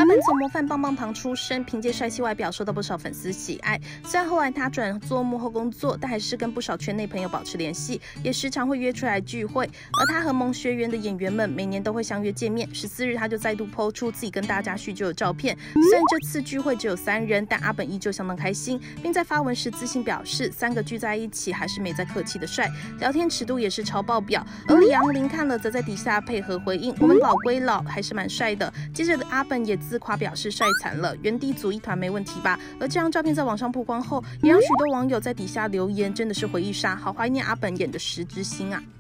本从模范棒棒糖出身，凭借帅气外表受到不少粉丝喜爱。虽然后来他转做幕后工作，但还是跟不少圈内朋友保持联系，也时常会约出来聚会。而他和萌学园的演员们每年都会相约见面。14日，他就再度 po 出自己跟大家叙旧的照片。虽然这次聚会只有3人，但阿本依旧相当开心，并在发文时自信表示，3个聚在一起还是没再客气的帅，聊天尺度也是超爆表。而李昂林看了则在底下配合回应：“我们老归老，还是蛮帅的。”接着的阿本也自夸表示帅惨了，原地组一团没问题吧？而这张照片在网上曝光后，也让许多网友在底下留言，真的是回忆杀，好怀念阿本演的石之心啊。